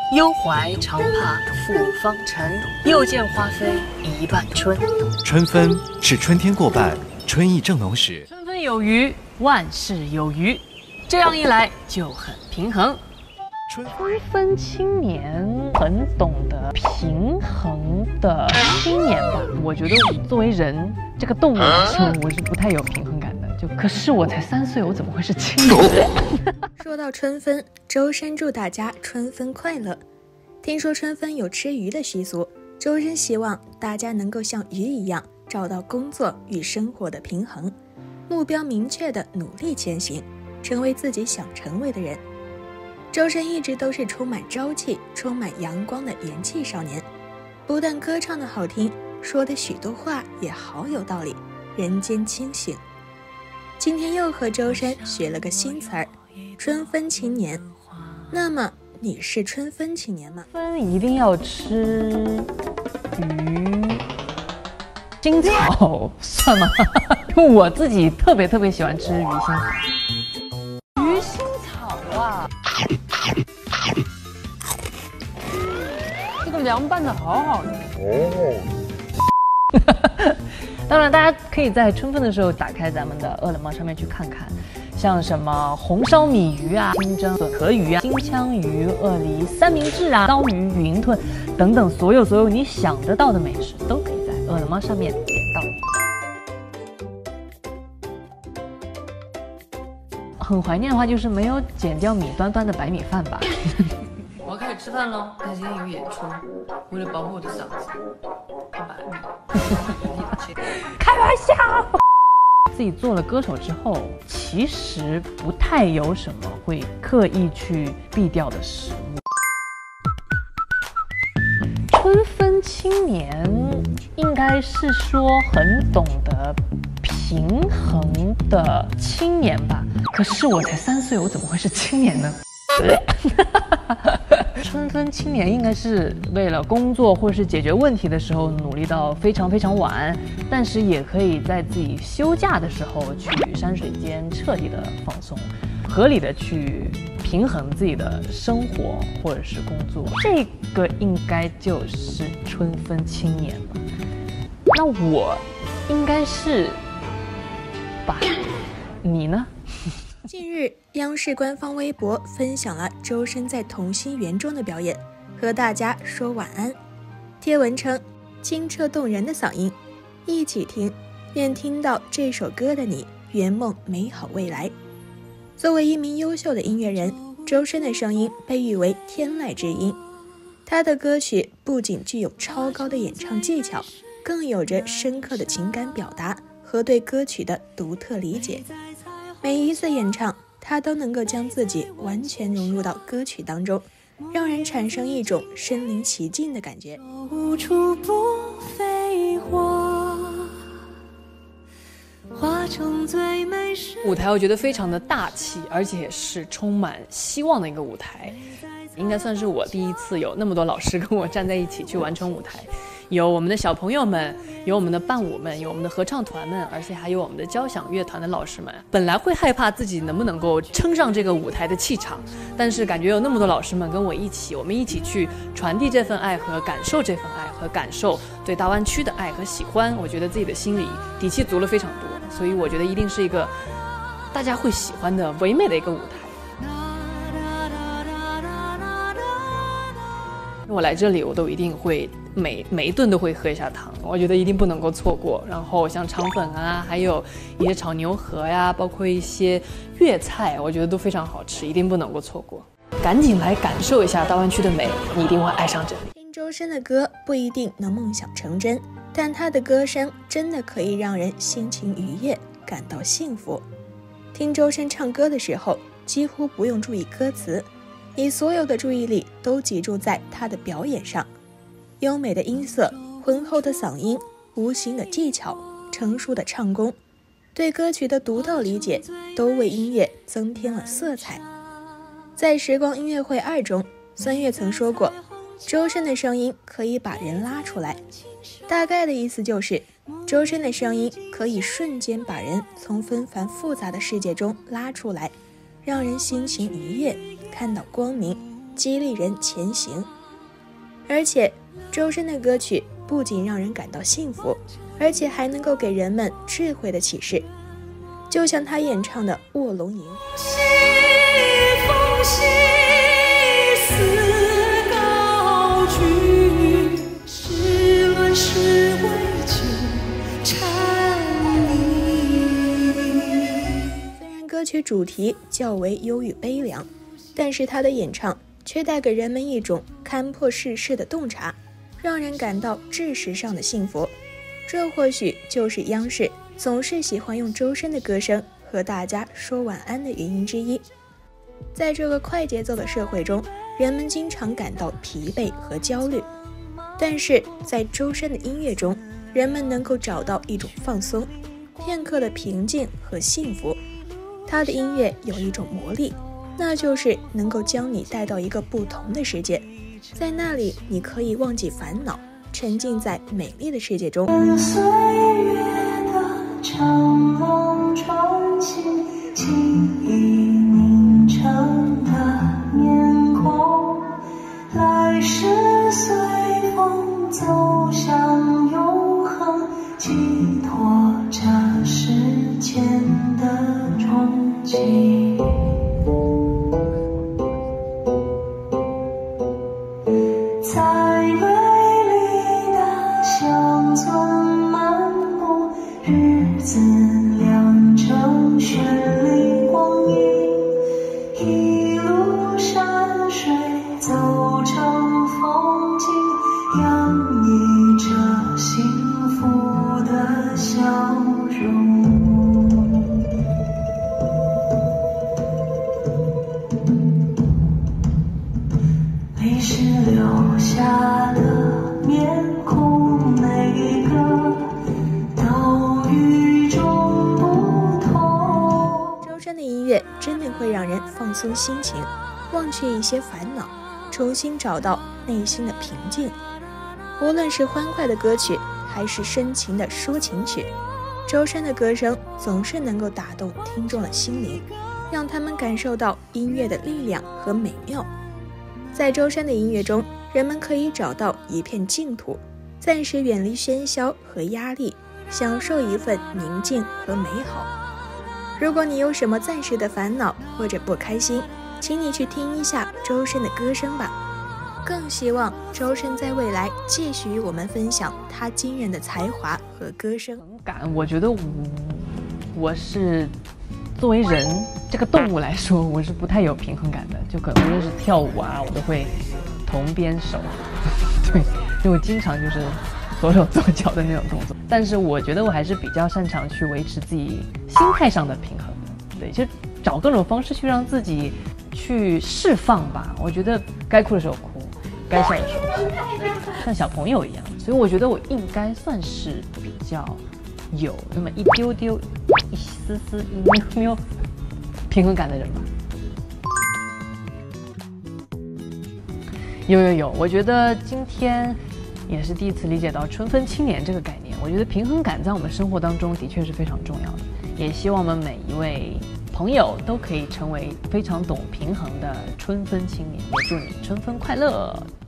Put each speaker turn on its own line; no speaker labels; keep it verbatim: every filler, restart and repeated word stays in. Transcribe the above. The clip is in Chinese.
幽怀长帕复芳尘，又见花飞一半春。
春分是春天过半，春意正浓时。
春分有余，万事有余，这样一来就很平衡。
春
分青年，很懂得平衡的青年吧。我觉得我作为人这个动物来说，我是不太有平衡感的。就可是我才三岁，我怎么会是青年？
说到春分，周深祝大家春分快乐。听说春分有吃鱼的习俗，周深希望大家能够像鱼一样，找到工作与生活的平衡，目标明确的努力前行，成为自己想成为的人。周深一直都是充满朝气、充满阳光的元气少年，不但歌唱的好听，说的许多话也好有道理，人间清醒。今天又和周深学了个新词儿，春分青年。那么你是春分青年吗？
分一定要吃鱼腥草算吗？我自己特别特别喜欢吃鱼腥草。鱼腥草啊，这个凉拌的好好吃哦。当然，大家可以在春分的时候打开咱们的饿了么上面去看看，像什么红烧米鱼啊、清蒸笋壳鱼啊、金枪鱼、鳄梨三明治啊、刀鱼、云吞等等，所有所有你想得到的美食，都可以在饿了么上面点到。很怀念的话，就是没有剪掉米端端的白米饭吧。我要开始吃饭喽，但今天有演出，为了保护我的嗓子，看白米。开玩笑。自己做了歌手之后，其实不太有什么会刻意去避掉的食物。春分青年应该是说很懂得平衡的青年吧。可是我才三岁，我怎么会是青年呢？春分青年应该是为了工作或是解决问题的时候努力到非常非常晚，但是也可以在自己休假的时候去山水间彻底的放松，合理的去平衡自己的生活或者是工作，这个应该就是春分青年了。那我应该是吧？你呢？
近日，央视官方微博分享了周深在同心圆中的表演，和大家说晚安。贴文称，清澈动人的嗓音，一起听，愿听到这首歌的你圆梦美好未来。作为一名优秀的音乐人，周深的声音被誉为天籁之音。他的歌曲不仅具有超高的演唱技巧，更有着深刻的情感表达和对歌曲的独特理解。每一次演唱，他都能够将自己完全融入到歌曲当中，让人产生一种身临其境的感觉。
无处不飞花，花中最美是
舞台我觉得非常的大气，而且是充满希望的一个舞台，应该算是我第一次有那么多老师跟我站在一起去完成舞台。有我们的小朋友们，有我们的伴舞们，有我们的合唱团们，而且还有我们的交响乐团的老师们。本来会害怕自己能不能够撑上这个舞台的气场，但是感觉有那么多老师们跟我一起，我们一起去传递这份爱和感受这份爱和感受对大湾区的爱和喜欢，我觉得自己的心里底气足了非常多，所以我觉得一定是一个大家会喜欢的唯美的一个舞台。我来这里我都一定会每每一顿都会喝一下汤，我觉得一定不能够错过。然后像肠粉啊，还有一些炒牛河呀，包括一些粤菜，我觉得都非常好吃，一定不能够错过。赶紧来感受一下大湾区的美，你一定会爱上这里。
听周深的歌不一定能梦想成真，但他的歌声真的可以让人心情愉悦，感到幸福。听周深唱歌的时候，几乎不用注意歌词，你所有的注意力都集中在他的表演上。优美的音色，浑厚的嗓音，无形的技巧，成熟的唱功，对歌曲的独到理解，都为音乐增添了色彩。在《时光音乐会二》中，孙悦曾说过，周深的声音可以把人拉出来，大概的意思就是周深的声音可以瞬间把人从纷繁复杂的世界中拉出来，让人心情愉悦，看到光明， 激励人前行。而且周深的歌曲不仅让人感到幸福，而且还能够给人们智慧的启示，就像他演唱的《卧龙吟》。
风息似高举，时乱时为酒缠迷。
虽然歌曲主题较为忧郁悲凉，但是他的演唱却带给人们一种看破世事的洞察，让人感到知识上的幸福。这或许就是央视总是喜欢用周深的歌声和大家说晚安的原因之一。在这个快节奏的社会中，人们经常感到疲惫和焦虑，但是在周深的音乐中，人们能够找到一种放松，片刻的平静和幸福。他的音乐有一种魔力，那就是能够将你带到一个不同的世界，在那里你可以忘记烦恼，沉浸在美丽的世界中。
岁月的长廊穿行，记忆凝成的面孔，来世随风走向永恒，寄托着世间的憧憬。在美丽的乡村漫步，日子酿成绚丽光阴，一路山水走成风景，洋溢着幸福的笑容。历史留下的面孔，每个都与众不同。
周深的音乐真的会让人放松心情，忘却一些烦恼，重新找到内心的平静。无论是欢快的歌曲，还是深情的抒情曲，周深的歌声总是能够打动听众的心灵，让他们感受到音乐的力量和美妙。在周深的音乐中，人们可以找到一片净土，暂时远离喧嚣和压力，享受一份宁静和美好。如果你有什么暂时的烦恼或者不开心，请你去听一下周深的歌声吧。更希望周深在未来继续与我们分享他惊人的才华和歌声。
感，我觉得我我是作为人这个动物来说，我是不太有平衡感的，就可能无论是跳舞啊，我都会同边手，对，就我经常就是左手左脚的那种动作。但是我觉得我还是比较擅长去维持自己心态上的平衡的，对，就找各种方式去让自己去释放吧。我觉得该哭的时候哭，该笑的时候笑，像小朋友一样。所以我觉得我应该算是比较有那么一丢丢、一丝丝、一喵喵平衡感的人吧。有有有，我觉得今天也是第一次理解到春分青年这个概念。我觉得平衡感在我们生活当中的确是非常重要的，也希望我们每一位朋友都可以成为非常懂平衡的春分青年。也祝你春分快乐！